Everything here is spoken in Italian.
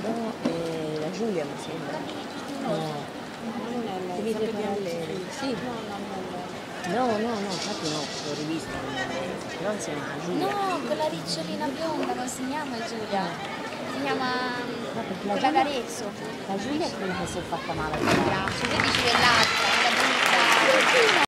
No, la Giulia mi sembra. No. Non è lei, Devi sempre preparare. Sì. No, No, no, no, infatti no, l'ho rivista, però si chiama Giulia. No, quella ricciolina bionda non si chiama Giulia, si chiama No, perché la quella Giulia, d'Arezzo. la Giulia è quella che si è fatta male. Braccio, tu dici quell'altra, quella brutta.